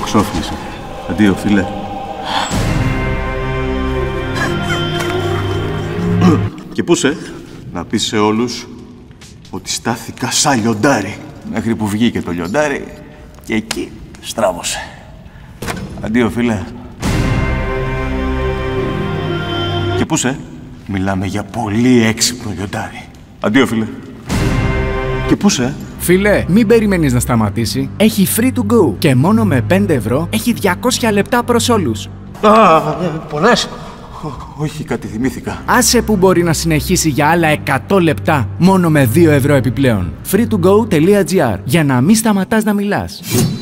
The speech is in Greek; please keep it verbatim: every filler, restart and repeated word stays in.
ξόφλησε. Αντίο, φίλε. Και πού σε? Να πεις σε όλους ότι στάθηκα σαν λιοντάρι. Μέχρι που βγήκε το λιοντάρι και εκεί στράβωσε. Αντίο, φίλε. Και πού σε? Μιλάμε για πολύ έξυπνο λιοντάρι. Αντίο, φίλε. Και πού σε? Φίλε, μην περιμένεις να σταματήσει. Έχει free to go και μόνο με πέντε ευρώ έχει διακόσια λεπτά προς όλους. Α, πονάς. Όχι, κάτι θυμήθηκα. Άσε που μπορεί να συνεχίσει για άλλα εκατό λεπτά μόνο με δύο ευρώ επιπλέον. free to go τελεία gr για να μην σταματάς να μιλάς.